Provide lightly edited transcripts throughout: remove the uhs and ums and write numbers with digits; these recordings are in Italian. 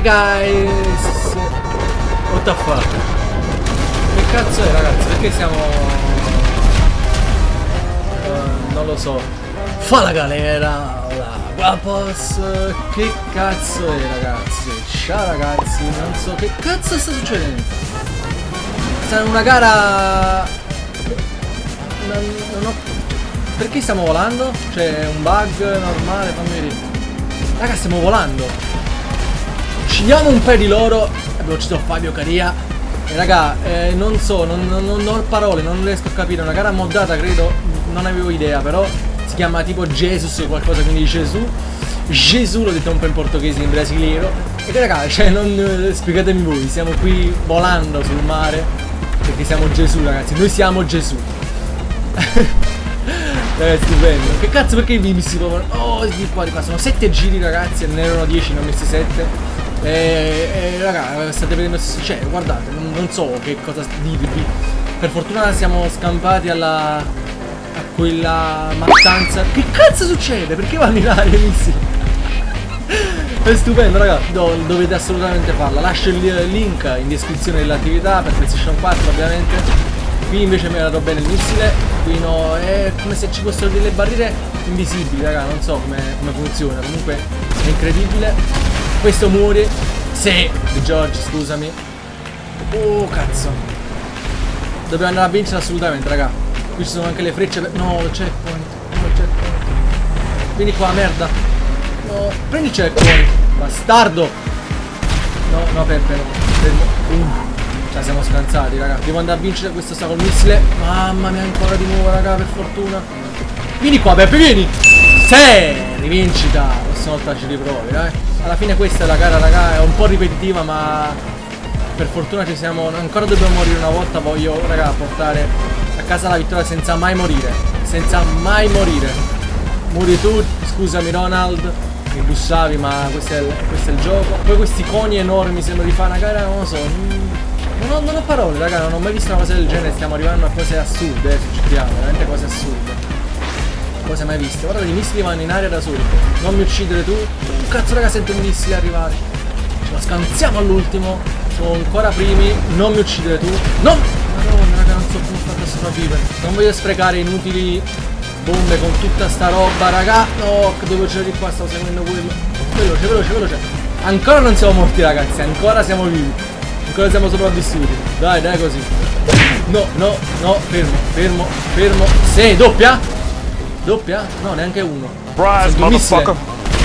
guys. What the fuck? Che cazzo è, ragazzi? Perché siamo... non lo so. Fa la galera, la guapos. Che cazzo è, ragazzi? Ciao ragazzi, non so che cazzo sta succedendo. Sta in una gara... non ho... Perché stiamo volando? C'è un bug normale, fammi vedere. Raga, stiamo volando. Uccidiamo un paio di loro. Abbiamo ucciso Fabio Caria. E raga, non so, non ho parole, non riesco a capire. Una gara moddata, credo. Non avevo idea, però si chiama tipo Jesus o qualcosa, quindi Gesù. Gesù, l'ho detto un po' in portoghese, in brasiliano. E che raga, cioè non... spiegatemi voi, siamo qui volando sul mare. Perché siamo Gesù, ragazzi, noi siamo Gesù. Stupendo. Che cazzo, perché i missi proprio... Oh, di qua sono 7 giri, ragazzi, e ne erano 10, ne ho messi 7. Raga, state vedendo... Cioè, guardate, non so che cosa dirvi. Per fortuna siamo scampati a quella mattanza. Che cazzo succede? Perché vanno in aria i missili? È stupendo, raga. Dovete assolutamente farla. Lascio il link in descrizione dell'attività per PlayStation 4, ovviamente. Qui invece mi è andato bene il missile. Qui no, è come se ci fossero delle barriere invisibili, raga. Non so come funziona. Comunque è incredibile. Questo muore. Sì, di George, scusami. Oh, cazzo. Dobbiamo andare a vincere assolutamente, raga. Qui ci sono anche le frecce. No, checkpoint. No, checkpoint. Vieni qua, merda. No, prendi il checkpoint. Bastardo. No, Peppe, no. Fermo. Cioè, siamo scansati, raga. Devo andare a vincere questo sta col missile. Mamma mia, ancora di nuovo, raga, per fortuna. Vieni qua, Peppe, vieni. Sì, rivincita. Questa volta ci riprovi, dai. Alla fine questa è la gara, raga. È un po' ripetitiva, ma per fortuna ci siamo. Ancora dobbiamo morire una volta. Voglio, raga, portare a casa la vittoria senza mai morire. Senza mai morire. Muri tu, scusami Ronald. Mi bussavi, ma questo è il gioco. Poi questi coni enormi, sembra di fare una gara, non lo so. Non ho parole, raga, non ho mai visto una cosa del genere. Stiamo arrivando a cose assurde, se ci crediamo, veramente cose assurde. Cose mai viste. Guarda, i missili vanno in aria da soli. Non mi uccidere tu. Cazzo, raga, sento un missile arrivare. Ce la scansiamo all'ultimo. Sono ancora primi. Non mi uccidere tu. No! Madonna, raga, non so come fare a sopravvivere. Non voglio sprecare inutili bombe con tutta sta roba, raga. No, devo c'era di qua, stavo seguendo quello. Veloce. Ancora non siamo morti, ragazzi. Ancora siamo vivi. Ancora siamo sopravvissuti. Dai, così. No, fermo. Sì, doppia? Doppia? No, neanche uno. Surprise, motherfucker.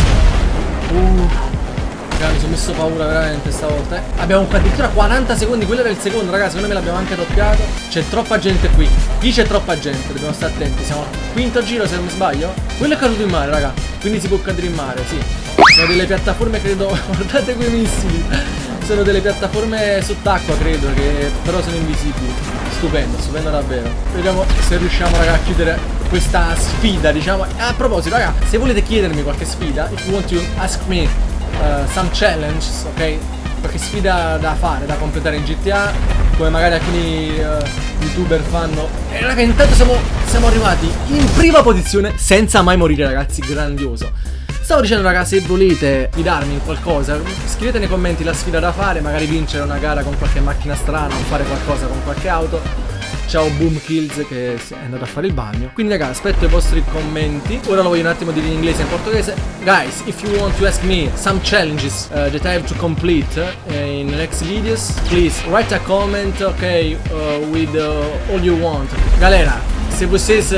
Raga, mi sono messo paura veramente stavolta. Abbiamo addirittura 40 secondi. Quello era il secondo, raga. Secondo me l'abbiamo anche doppiato. C'è troppa gente qui. Qui c'è troppa gente. Dobbiamo stare attenti. Siamo al quinto giro, se non mi sbaglio. Quello è caduto in mare, raga. Quindi si può cadere in mare, sì. Sono delle piattaforme, credo. Guardate quei missili. Sono delle piattaforme sott'acqua, credo, che però sono invisibili. Stupendo davvero. Vediamo se riusciamo, raga, a chiudere questa sfida, diciamo. A proposito, raga, se volete chiedermi qualche sfida, if you want to ask me some challenges, ok? Qualche sfida da fare, da completare in GTA, come magari alcuni youtuber fanno. E raga, intanto siamo arrivati in prima posizione senza mai morire, ragazzi, grandioso. Stavo dicendo, raga, se volete fidarmi in qualcosa, scrivete nei commenti la sfida da fare, magari vincere una gara con qualche macchina strana o fare qualcosa con qualche auto. Ciao Boom Kills che è andato a fare il bagno. Quindi, raga, aspetto i vostri commenti. Ora lo voglio un attimo dire in inglese e in portoghese. Guys, if you want to ask me some challenges that I have to complete in the next videos, please write a comment, ok, with all you want. Galera, se vocês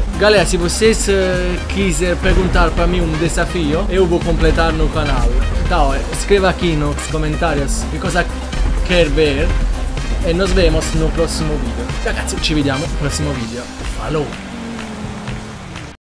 quiser perguntar para mim desafio, eu vou completar no canal. Então, escreva aqui nos comentários che cosa quer ver e nos vemos no prossimo video. Ragazzi, ci vediamo al prossimo video. Falou!